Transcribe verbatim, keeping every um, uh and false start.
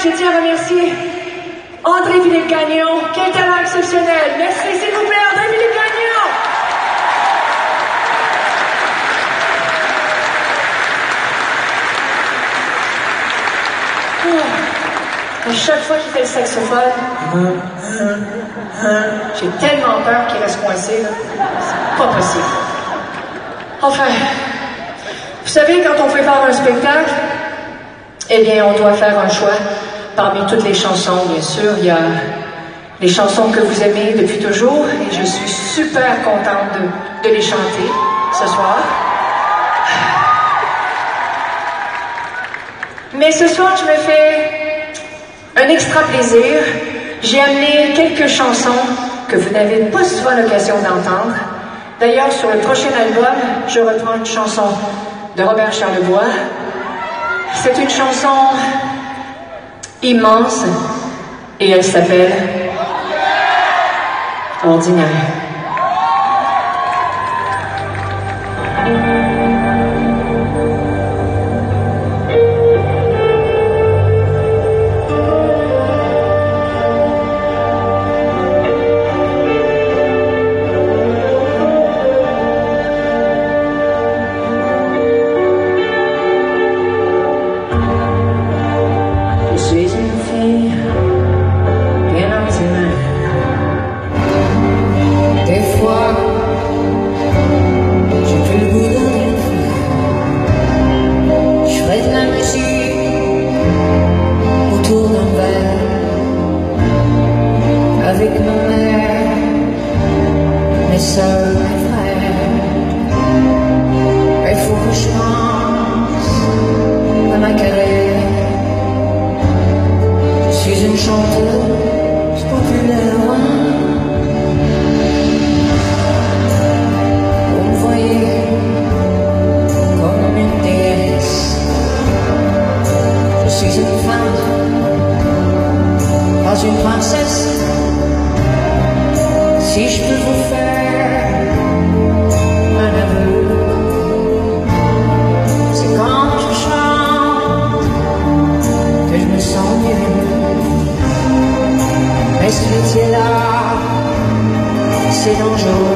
je tiens à remercier André-Philippe Gagnon. Quel talent exceptionnel. Merci, s'il vous plaît, André-Philippe Gagnon. Oh. À chaque fois qu'il fait le saxophone, j'ai tellement peur qu'il reste coincé, là. C'est pas possible. Enfin, vous savez, quand on prépare un spectacle, eh bien, on doit faire un choix parmi toutes les chansons, bien sûr. Il y a les chansons que vous aimez depuis toujours, et je suis super contente de, de les chanter ce soir. Mais ce soir, je me fais un extra plaisir. J'ai amené quelques chansons que vous n'avez pas souvent l'occasion d'entendre. D'ailleurs, sur le prochain album, je reprends une chanson de Robert Charlebois. C'est une chanson immense et elle s'appelle Ordinaire. Avec ma mère, mes soeurs, mes frères, il faut que je pense à ma carrière. Je suis une chanteuse populaire. Vous me voyez comme une déesse. Je suis une femme, pas une princesse. Si je peux vous faire un aveu, c'est quand je chante que je me sens mieux. Mais ce métier-là, c'est dangereux.